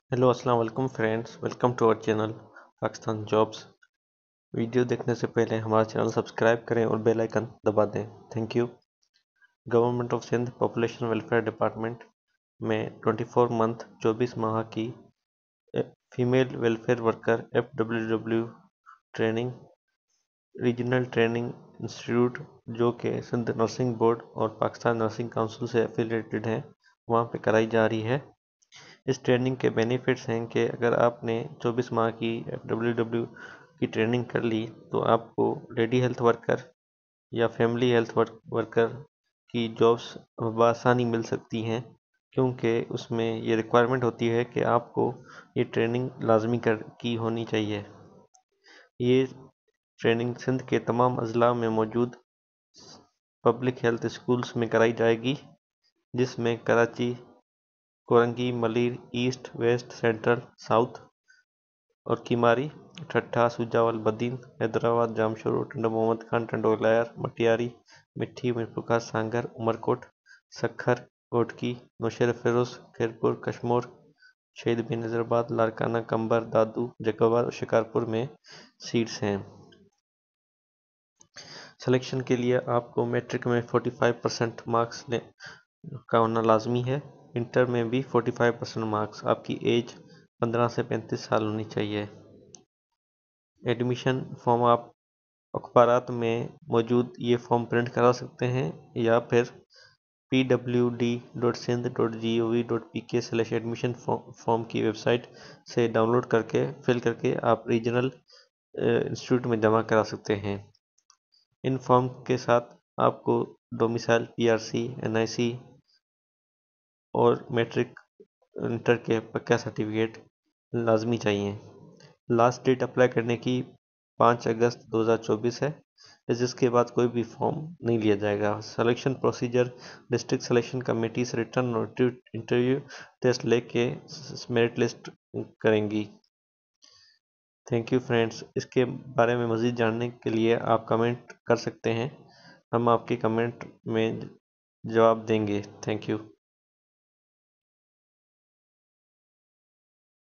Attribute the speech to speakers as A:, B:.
A: Hello अस्सलाम वालेकुम friends, welcome to our channel Pakistan jobs. Video देखने से पहले हमारा चैनल सब्सक्राइब करें और बेल आइकन दबा दें। Thank you. Government of Sindh population welfare department में 24 मंथ 24 माह की female welfare worker FWW training regional training institute जो कि सिंध नर्सिंग बोर्ड और पाकिस्तान नर्सिंग काउंसिल से एफिलेटेड हैं, वहाँ पे कराई जा रही है। इस ट्रेनिंग के बेनिफिट्स हैं कि अगर आपने 24 माह की FWW की ट्रेनिंग कर ली तो आपको लेडी हेल्थ वर्कर या फैमिली हेल्थ वर्कर की जॉब्स बआसानी मिल सकती हैं, क्योंकि उसमें ये रिक्वायरमेंट होती है कि आपको ये ट्रेनिंग लाजमी की होनी चाहिए। ये ट्रेनिंग सिंध के तमाम अजला में मौजूद पब्लिक हेल्थ स्कूल्स में कराई जाएगी, जिसमें Karachi, Korangi, Malir, east, west, central, south और कीमारी, ठट्ठा, सुजावल, बदीन, हैदराबाद, जामशोर, टंडो मोहम्मद खान, टंडोलायर, मटियारी, मिट्टी, मीरपुरखा, सांगर, उमरकोट, सखर, घोटकी, नौशेर फिरोज, खैरपुर, कशमोर, शहीद बेनज़ीराबाद, लारकाना, कंबर, दादू, जैकोबाद और शिकारपुर में सीट्स हैं। सिलेक्शन के लिए आपको मैट्रिक में 45% मार्क्स का होना लाजमी है। इंटर में भी 45% मार्क्स। आपकी एज 15 से 35 साल होनी चाहिए। एडमिशन फॉर्म आप अखबारात में मौजूद ये फॉर्म प्रिंट करा सकते हैं या फिर pwd.sindh.gov.pk/admission फॉर्म की वेबसाइट से डाउनलोड करके फिल करके आप रीजनल इंस्टीट्यूट में जमा करा सकते हैं। इन फॉर्म के साथ आपको डोमिसाइल, PRC, NIC और मैट्रिक इंटर के पक्का सर्टिफिकेट लाजमी चाहिए। लास्ट डेट अप्लाई करने की 5 अगस्त 2024 है, जिसके बाद कोई भी फॉर्म नहीं लिया जाएगा। Selection procedure district selection committee से रिटर्न इंटरव्यू टेस्ट लेके मेरिट लिस्ट करेंगी। Thank you friends. इसके बारे में मज़ीद जानने के लिए आप कमेंट कर सकते हैं, हम आपके कमेंट में जवाब देंगे। Thank you.